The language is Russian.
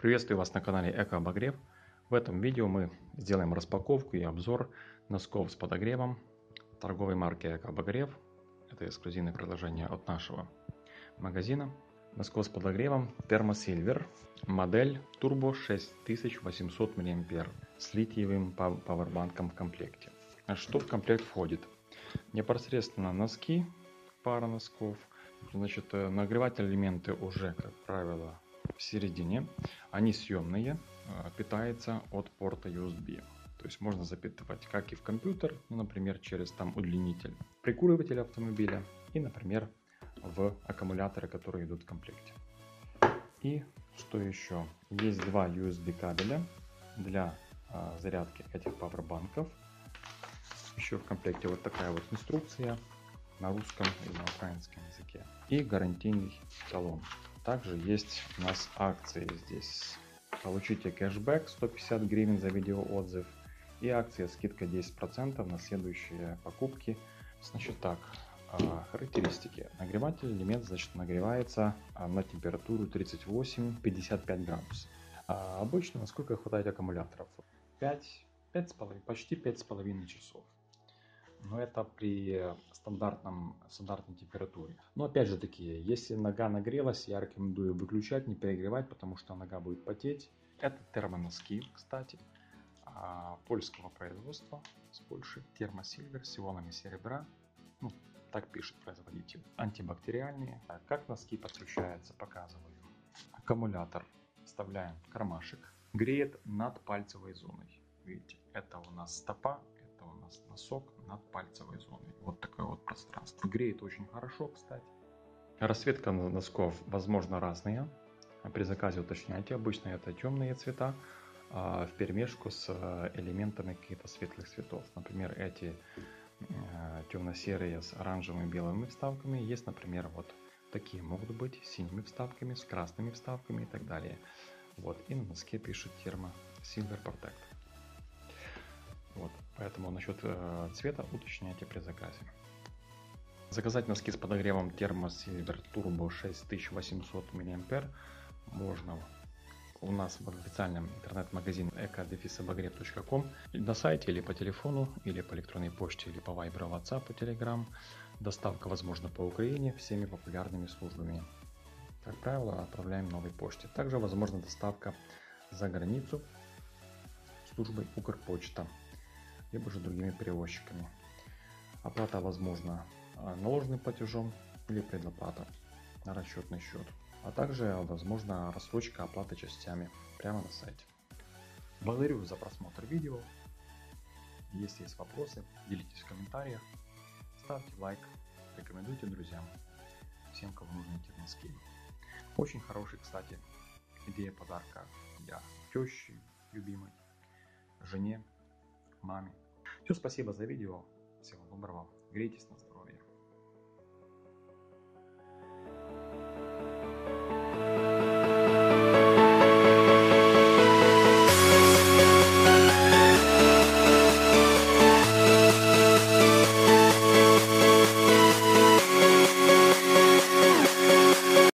Приветствую вас на канале Эко-Обогрев. В этом видео мы сделаем распаковку и обзор носков с подогревом торговой марки Эко-Обогрев. Это эксклюзивное предложение от нашего магазина. Носков с подогревом Thermosilver, модель Turbo 6800 мА с литиевым пауэрбанком в комплекте. Что в комплект входит? Непосредственно носки, пара носков. Значит, нагревательные элементы уже, как правило, в середине. Они съемные, питаются от порта USB. То есть можно запитывать как и в компьютер, например, через удлинитель прикуривателя автомобиля и, например, в аккумуляторы, которые идут в комплекте. И что еще? Есть два USB кабеля для зарядки этих пауэрбанков. Еще в комплекте вот такая вот инструкция на русском и на украинском языке. И гарантийный талон. Также есть у нас акции здесь. Получите кэшбэк 150 гривен за видеоотзыв и акция скидка 10% на следующие покупки. Значит так, характеристики. Нагревательный элемент, значит, нагревается на температуру 38-55 градусов. Обычно насколько хватает аккумуляторов? 5,5, почти 5,5 часов. Но это при стандартной температуре. Но опять же таки, если нога нагрелась, я рекомендую выключать, не перегревать, потому что нога будет потеть. Это термоноски, кстати, польского производства, с Польши. Thermosilver с ионами серебра. Ну, так пишет производитель. Антибактериальные. Как носки подключаются, показываю. Аккумулятор вставляем в кармашек. Греет над пальцевой зоной. Видите, это у нас стопа. Это у нас носок над пальцевой зоной. Вот такое вот пространство. Греет очень хорошо, кстати. Расцветка носков возможно разная. При заказе уточняйте. Обычно это темные цвета вперемешку с элементами каких-то светлых цветов. Например, эти темно-серые с оранжевыми и белыми вставками. Есть, например, вот такие могут быть с синими вставками, с красными вставками и так далее. Вот. И на носке пишет Thermosilver Protect. Вот, поэтому насчет цвета уточняйте при заказе. Заказать носки с подогревом Thermosilver Turbo 6800 мА можно у нас в официальном интернет-магазине eco-обогрев.com на сайте или по телефону, или по электронной почте, или по Viber, WhatsApp, и Telegram. Доставка возможна по Украине всеми популярными службами. Как правило, отправляем новой почте. Также возможна доставка за границу службой Укрпочта, либо же другими перевозчиками. Оплата возможна наложенным платежом или предоплата на расчетный счет, а также возможна рассрочка оплаты частями прямо на сайте. Благодарю за просмотр видео. Если есть вопросы, делитесь в комментариях, ставьте лайк, рекомендуйте друзьям, всем, кому нужны эти носки. Очень хороший, кстати, идея подарка для тещи любимой, жене, маме. Все, спасибо за видео. Всего доброго. Грейтесь на здоровье.